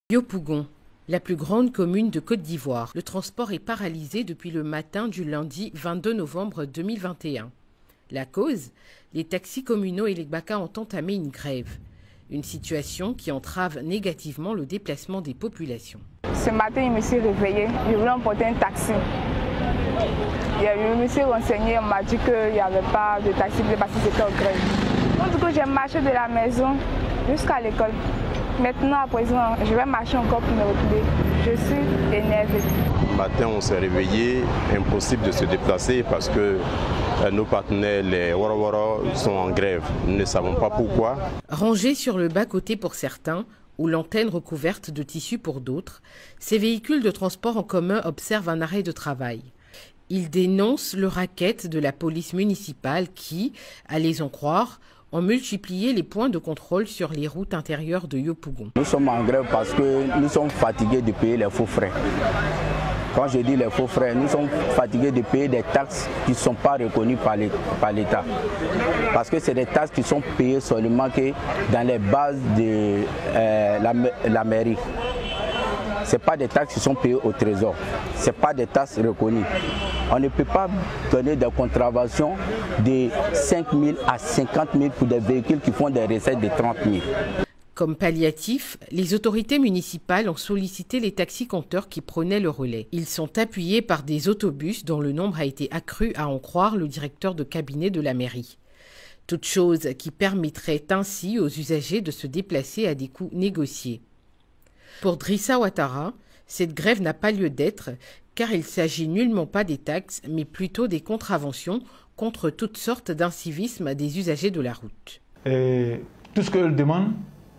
Yopougon, la plus grande commune de Côte d'Ivoire. Le transport est paralysé depuis le matin du lundi 22 novembre 2021. La cause? Les taxis communaux et les BACA ont entamé une grève. Une situation qui entrave négativement le déplacement des populations. Ce matin, je me suis réveillée, je voulais emporter un taxi. Je me suis renseignée, on m'a dit qu'il n'y avait pas de taxi parce que c'était en grève. Donc du coup, j'ai marché de la maison jusqu'à l'école. Maintenant, à présent, je vais marcher encore pour me retrouver. Je suis énervée. Le matin, on s'est réveillé, impossible de se déplacer parce que nos partenaires, les Wara sont en grève. Nous ne savons pas pourquoi. Rangés sur le bas-côté pour certains, ou l'antenne recouverte de tissu pour d'autres, ces véhicules de transport en commun observent un arrêt de travail. Ils dénoncent le racket de la police municipale qui, à les en croire, ont multiplié les points de contrôle sur les routes intérieures de Yopougon. Nous sommes en grève parce que nous sommes fatigués de payer les faux frais. Quand je dis les faux frais, nous sommes fatigués de payer des taxes qui ne sont pas reconnues par l'État. Parce que c'est des taxes qui sont payées seulement que dans les bases de la mairie. Ce n'est pas des taxes qui sont payées au trésor. Ce n'est pas des taxes reconnues. On ne peut pas donner des contraventions de 5 000 à 50 000 pour des véhicules qui font des recettes de 30 000. Comme palliatif, les autorités municipales ont sollicité les taxis-compteurs qui prenaient le relais. Ils sont appuyés par des autobus dont le nombre a été accru, à en croire le directeur de cabinet de la mairie. Toute chose qui permettrait ainsi aux usagers de se déplacer à des coûts négociés. Pour Drissa Ouattara, cette grève n'a pas lieu d'être car il ne s'agit nullement pas des taxes, mais plutôt des contraventions contre toutes sortes d'incivisme des usagers de la route. Et tout ce qu'elle demande,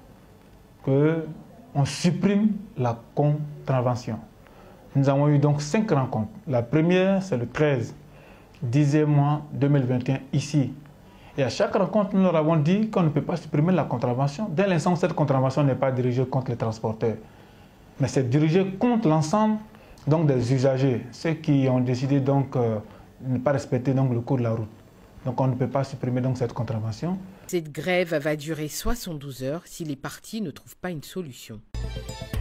qu'on supprime la contravention. Nous avons eu donc 5 rencontres. La première, c'est le 13, 10e mois 2021, ici. Et à chaque rencontre, nous leur avons dit qu'on ne peut pas supprimer la contravention. Dès l'instant où cette contravention n'est pas dirigée contre les transporteurs, mais c'est dirigé contre l'ensemble des usagers, ceux qui ont décidé donc de ne pas respecter donc le code de la route. Donc on ne peut pas supprimer donc cette contravention. Cette grève va durer 72 heures si les partis ne trouvent pas une solution.